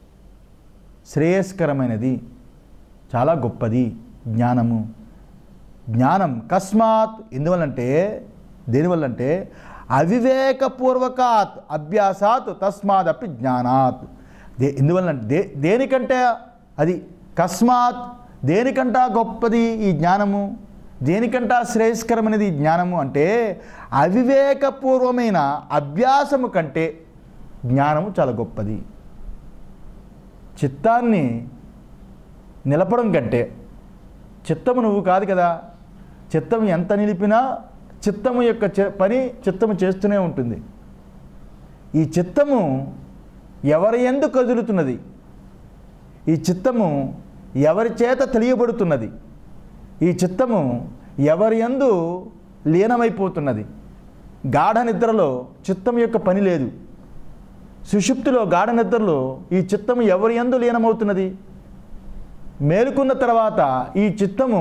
చాలా గొప్పది జ్ఞానము. జ్ఞానం కస్మాత్ ఎందువల్లంటే దేనివల్లంటే అవివేకపూర్వకాత్ అభ్యాసాత్ తస్మాదపి జ్ఞానాత్. ఎందువల్లంటే దేనికంటే అది కస్మాత్ దేనికంటా గొప్పది ఈ జ్ఞానము, దేనికంటా శ్రేయస్కరమైనది ఈ జ్ఞానము అంటే అవివేకపూర్వమైన అభ్యాసము కంటే జ్ఞానము చాలా గొప్పది. చిత్తాన్ని నిలపడం కంటే, చిత్తము నువ్వు కాదు కదా, చిత్తము ఎంత నిలిపినా చిత్తము యొక్క పని చిత్తము చేస్తూనే ఉంటుంది. ఈ చిత్తము ఎవరి యందు కదులుతున్నది, ఈ చిత్తము ఎవరి చేత తెలియబడుతున్నది, ఈ చిత్తము ఎవరి యందు లీనమైపోతున్నది. గాఢ నిద్రలో చిత్తం యొక్క పని లేదు. సుషుప్తిలో గాఢ నిద్రలో ఈ చిత్తము ఎవరి యందు లీనమవుతున్నది. మేలుకున్న తర్వాత ఈ చిత్తము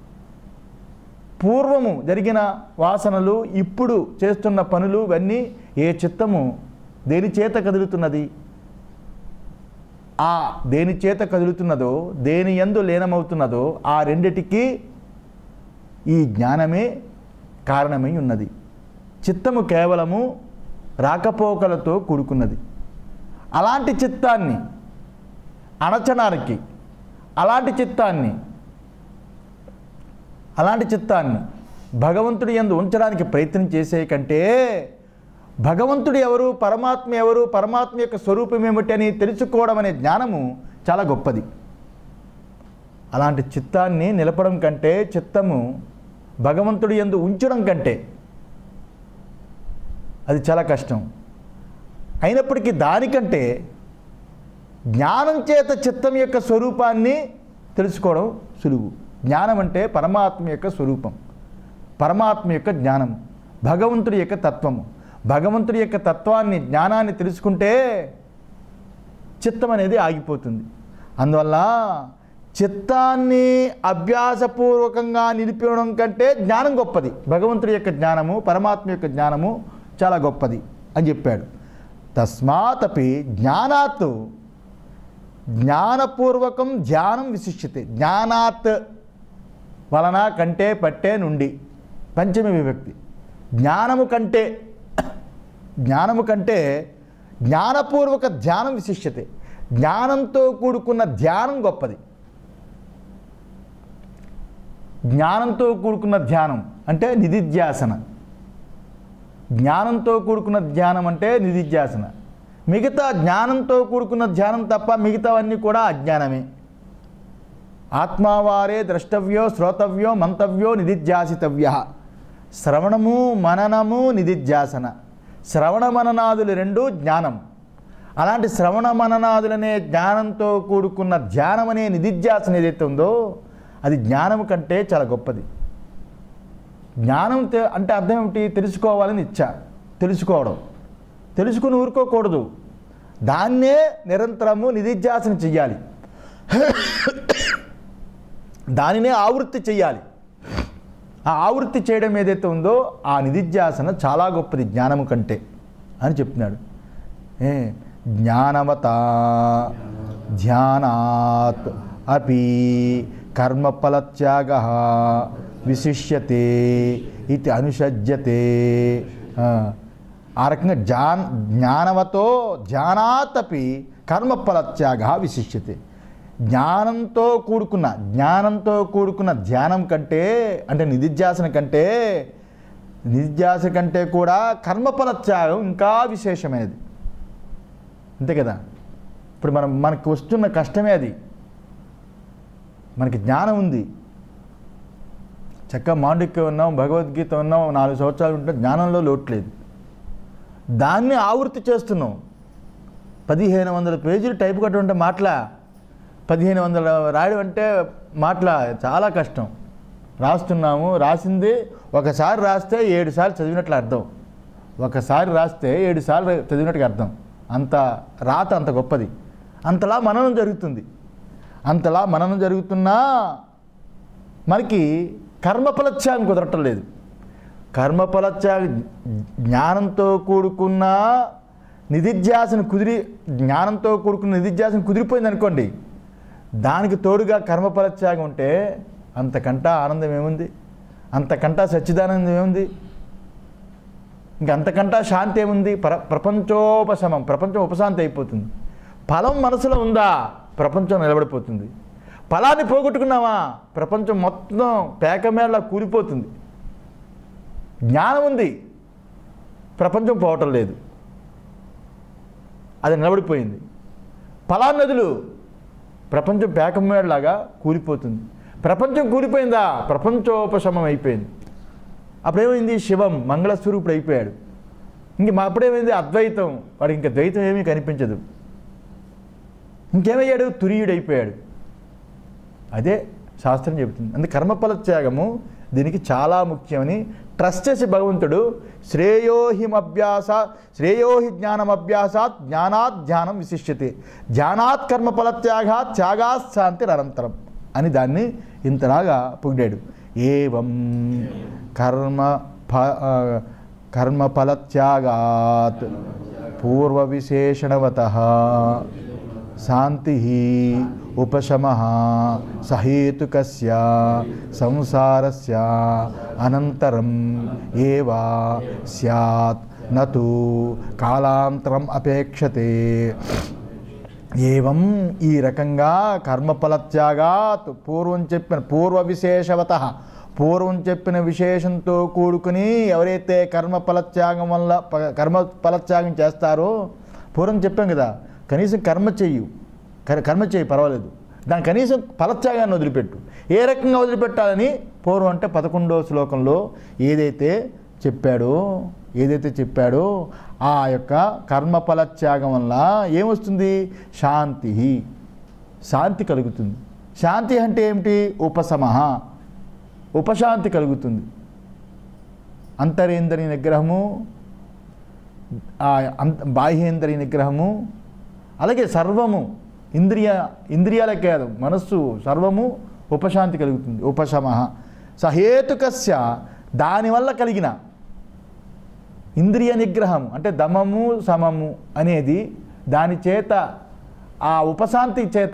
పూర్వము జరిగిన వాసనలు, ఇప్పుడు చేస్తున్న పనులు ఇవన్నీ ఏ చిత్తము దేని చేత కదులుతున్నది, ఆ దేని చేత కదులుతున్నదో దేని యందు లీనమవుతున్నదో ఆ రెండిటికి ఈ జ్ఞానమే కారణమై ఉన్నది. చిత్తము కేవలము రాకపోకలతో కూడుకున్నది. అలాంటి చిత్తాన్ని అణచడానికి, అలాంటి చిత్తాన్ని భగవంతుడి యందు ఉంచడానికి ప్రయత్నం చేసే కంటే భగవంతుడు ఎవరు, పరమాత్మ ఎవరు, పరమాత్మ యొక్క స్వరూపం ఏమిటి అని తెలుసుకోవడం అనే జ్ఞానము చాలా గొప్పది. అలాంటి చిత్తాన్ని నిలపడం కంటే, చిత్తము భగవంతుడి యందు ఉంచడం కంటే అది చాలా కష్టం. అయినప్పటికీ దానికంటే జ్ఞానం చేత చిత్తం యొక్క స్వరూపాన్ని తెలుసుకోవడం సులువు. జ్ఞానం అంటే పరమాత్మ యొక్క స్వరూపం, పరమాత్మ యొక్క జ్ఞానము, భగవంతుడి యొక్క తత్వము. భగవంతుడి యొక్క తత్వాన్ని, జ్ఞానాన్ని తెలుసుకుంటే చిత్తం అనేది ఆగిపోతుంది. అందువల్ల చిత్తాన్ని అభ్యాసపూర్వకంగా నిలిపడం కంటే జ్ఞానం గొప్పది. భగవంతుడి యొక్క జ్ఞానము, పరమాత్మ యొక్క జ్ఞానము చాలా గొప్పది అని చెప్పాడు. తస్మాతపి జ్ఞానాత్ జ్ఞానపూర్వకం ధ్యానం విశిష్యతే. జ్ఞానాత్ వలన కంటే పట్టే నుండి పంచమి విభక్తి. జ్ఞానము కంటే జ్ఞానపూర్వక ధ్యానం విశిష్యతే. జ్ఞానంతో కూడుకున్న ధ్యానం గొప్పది. జ్ఞానంతో కూడుకున్న ధ్యానం అంటే నిధిధ్యాసన. జ్ఞానంతో కూడుకున్న ధ్యానం అంటే నిధిధ్యాసన. మిగతా జ్ఞానంతో కూడుకున్న ధ్యానం తప్ప మిగతావన్నీ కూడా అజ్ఞానమే. ఆత్మావారే ద్రష్టవ్యో శ్రోతవ్యో మంతవ్యో నిధిధ్యాసితవ్య. శ్రవణము మననము నిధిధ్యాసన. శ్రవణ మననాదులు రెండు జ్ఞానం. అలాంటి శ్రవణ మననాదులనే జ్ఞానంతో కూడుకున్న ధ్యానం అనే నిధిధ్యాసన ఏదైతే ఉందో అది జ్ఞానం కంటే చాలా గొప్పది. జ్ఞానం అంటే అర్థం ఏమిటి? తెలుసుకోవాలని ఇచ్చ, తెలుసుకోవడం. తెలుసుకుని ఊరుకోకూడదు, దాన్నే నిరంతరము నిధిధ్యాసన చెయ్యాలి, దానినే ఆవృత్తి చెయ్యాలి. ఆ ఆవృత్తి చేయడం ఏదైతే ఉందో ఆ నిధిధ్యాసన చాలా గొప్పది జ్ఞానము కంటే అని చెప్తున్నాడు. జ్ఞానవత ధ్యానాత్ అపి కర్మఫలత్యాగ విశిష్యతే ఇది అనుషజ్యతే. ఆ రకంగా జ్ఞానవతో ధ్యానాతపి కర్మఫలత్యాగ విశిష్యతే. జ్ఞానంతో కూడుకున్న ధ్యానం కంటే అంటే నిధిధ్యాసన కంటే కూడా కర్మఫలత్యాగం ఇంకా విశేషమైనది. అంతే కదా. ఇప్పుడు మనకు వస్తున్న కష్టమే అది. మనకి జ్ఞానం ఉంది, చక్కగా మాండిక్యం ఉన్నాం, భగవద్గీత ఉన్నాం, 4 సంవత్సరాలు ఉంటే జ్ఞానంలో లోట్లేదు. దాన్ని ఆవృత్తి చేస్తున్నాం. 1500 పేజీలు టైప్ కట్టడం అంటే మాటలా, 1500 రాయడం అంటే మాటలా చాలా కష్టం. రాస్తున్నాము, రాసింది ఒకసారి రాస్తే 7 సార్లు చదివినట్లు అర్థం. ఒకసారి రాస్తే 7 సార్లు చదివినట్టుగా అర్థం. అంత రాత అంత గొప్పది. అంతలా మననం జరుగుతుంది. అంతలా మననం జరుగుతున్నా మనకి కర్మఫలత్యాగం కుదరటం లేదు. కర్మఫలత్యాగం జ్ఞానంతో కూడుకున్న నిధిధ్యాసన కుదిరిపోయింది అనుకోండి, దానికి తోడుగా కర్మఫలత్యాగం ఉంటే అంతకంటా ఆనందం ఏముంది? అంతకంటా సచ్చిదానందం ఏముంది? ఇంకంతకంటా శాంతి ఏముంది? ప్రపంచోపశమం, ప్రపంచం ఉపశాంతి అయిపోతుంది. ఫలం మనసులో ఉందా? ప్రపంచం నిలబడిపోతుంది. ఫలాన్ని పోగొట్టుకున్నావా? ప్రపంచం మొత్తం పేకమేళ కూలిపోతుంది. జ్ఞానం ఉంది, ప్రపంచం పోవటం లేదు, అది నిలబడిపోయింది. ఫలాన్నదులు, ప్రపంచం పేకమేళలాగా కూలిపోతుంది. ప్రపంచం కూలిపోయిందా? ప్రపంచోపశమం అయిపోయింది. అప్పుడేమైంది? శివం మంగళస్వరూపుడు అయిపోయాడు. అప్పుడేమైంది? అద్వైతం, వాడికి ఇంకా ద్వైతం ఏమీ కనిపించదు. ఇంకేమయ్యాడు? తురీయుడైపోయాడు. అదే శాస్త్రం చెబుతుంది. అందుకే కర్మఫలత్యాగము దీనికి చాలా ముఖ్యమని ట్రస్ట్ చేసి భగవంతుడు శ్రేయోహి జ్ఞానమభ్యాసాత్ జ్ఞానాత్ ధ్యానం విశిష్యతే ధ్యానాత్ కర్మఫలత్యాగాత్ త్యాగాత్ శాంతి నిరంతరం అని దాన్ని ఇంతలాగా పొగిడాడు. ఏవం కర్మఫలత్యాగాత్ పూర్వ విశేషణవతః శాంతి ఉపశమః సహేతుకస్య సంసారస్య అనంతరం ఏవ స్యాత్ నతు కాలాంతరం అపేక్షతే. ఏవం ఈ రకంగా కర్మఫలత్యాగాత్ పూర్వం చెప్పిన విశేషంతో కూడుకుని ఎవరైతే కర్మఫలత్యాగం వల్ల కర్మఫలత్యాగం చేస్తారో, పూర్వం చెప్పాం కదా, కనీసం కర్మ చెయ్యి పర్వాలేదు, దాని కనీసం ఫలత్యాగాన్ని వదిలిపెట్టు. ఏ రకంగా వదిలిపెట్టాలని పూర్వం అంటే 11వ శ్లోకంలో ఏదైతే చెప్పాడో ఆ యొక్క కర్మఫలత్యాగం వల్ల ఏమొస్తుంది? శాంతి కలుగుతుంది. శాంతి అంటే ఏమిటి? ఉపశాంతి కలుగుతుంది. అంతరేంద్రియ నిగ్రహము, బాహ్యేంద్రియ నిగ్రహము, అలాగే సర్వము ఇంద్రియాలకే కాదు, మనస్సు సర్వము ఉపశాంతి కలుగుతుంది. ఉపశమః సహేతుకస్య దానివల్ల కలిగిన ఇంద్రియ నిగ్రహం అంటే దమము సమము అనేది దాని చేత ఆ ఉపశాంతి చేత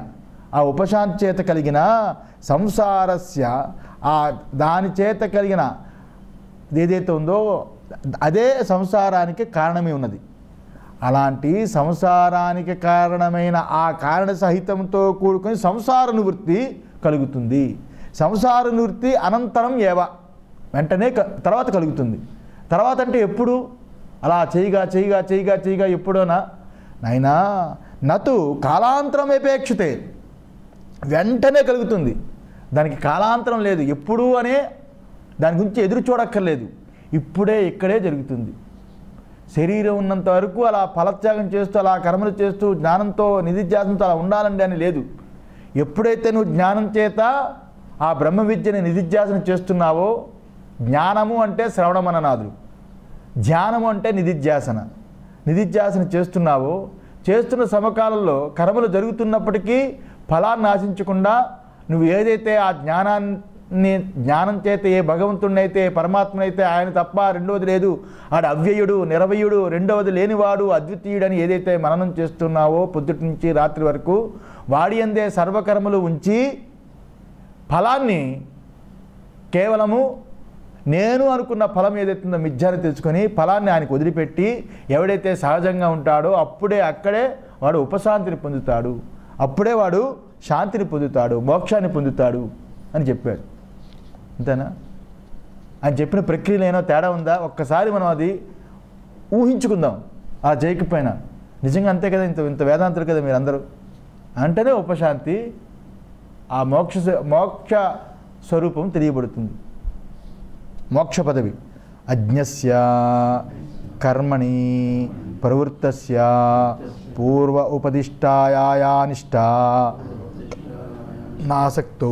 కలిగిన సంసారస్య దాని చేత కలిగిన ఏదైతే ఉందో అదే సంసారానికి కారణమే ఉన్నది. అలాంటి సంసారానికి కారణమైన ఆ కారణ సహితంతో కూడుకొని సంసార నివృత్తి కలుగుతుంది. సంసార నివృత్తి అనంతరం ఏవ, వెంటనే తర్వాత కలుగుతుంది. తర్వాత అంటే ఎప్పుడు? అలా చేయగా ఎప్పుడోనా నాయనా, నతు కాలాంతరమేపేక్షతే, వెంటనే కలుగుతుంది. దానికి కాలాంతరం లేదు. ఎప్పుడు అనే దాని గురించి ఎదురు చూడక్కర్లేదు. ఇప్పుడే ఇక్కడే జరుగుతుంది. శరీరం ఉన్నంత వరకు అలా ఫలత్యాగం చేస్తూ అలా కర్మలు చేస్తూ జ్ఞానంతో నిధిధ్యాసంతో అలా ఉండాలండి అని లేదు. ఎప్పుడైతే నువ్వు జ్ఞానం చేత ఆ బ్రహ్మ విద్యని నిధిధ్యాసన చేస్తున్నావో, జ్ఞానము అంటే శ్రవణ మననాదులు, ధ్యానము అంటే నిధిధ్యాసన చేస్తున్నావో, చేస్తున్న సమకాలంలో కర్మలు జరుగుతున్నప్పటికీ ఫలాన్ని ఆశించకుండా నువ్వు ఏదైతే ఆ జ్ఞానం చేత ఏ భగవంతుడినైతే పరమాత్మనైతే ఆయన తప్ప రెండవది లేదు, ఆడు అవ్యయుడు నిరవయుడు రెండవది లేనివాడు అద్వితీయుడని ఏదైతే మననం చేస్తున్నావో పొద్దుటి నుంచి రాత్రి వరకు, వాడి అందే సర్వకర్మలు ఉంచి ఫలాన్ని కేవలము నేను అనుకున్న ఫలం ఏదైతుందో మిథ్యాన్ని తెలుసుకొని ఫలాన్ని ఆయనకు వదిలిపెట్టి ఎవడైతే సహజంగా ఉంటాడో అప్పుడే అక్కడే వాడు ఉపశాంతిని పొందుతాడు, అప్పుడే వాడు శాంతిని పొందుతాడు, మోక్షాన్ని పొందుతాడు అని చెప్పాడు. అంతేనా? ఆయన చెప్పిన ప్రక్రియలో ఏమో తేడా ఉందా? ఒక్కసారి మనం అది ఊహించుకుందాం. ఆ చేయకపోయినా నిజంగా అంతే కదా, ఇంత వేదాంతులు కదా మీరందరూ. అంటేనే ఉపశాంతి, ఆ మోక్ష స్వరూపం తెలియబడుతుంది. మోక్ష పదవి. అజ్ఞస్య కర్మణి ప్రవృత్తస్య పూర్వ ఉపదిష్టాయానిష్టా నాసక్తో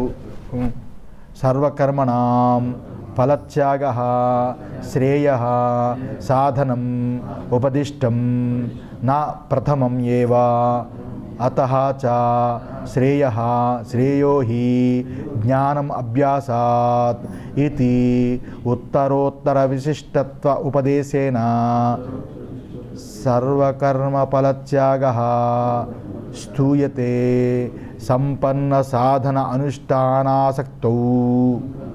సర్వకర్మణాం ఫలత్యాగః శ్రేయః సాధనం ఉపదిష్టం నా ప్రథమం ఏవ అతః చ శ్రేయో హి జ్ఞానం అభ్యాసాత్ ఇతి ఉత్తరోత్తర విశిష్టత్వ ఉపదేశేన సర్వకర్మ ఫలత్యాగః స్తూయతే సంపన్న సాధన అనుష్ఠానాసక్తౌ